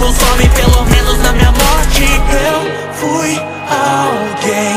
consome, pelo menos na minha morte. Eu fui alguém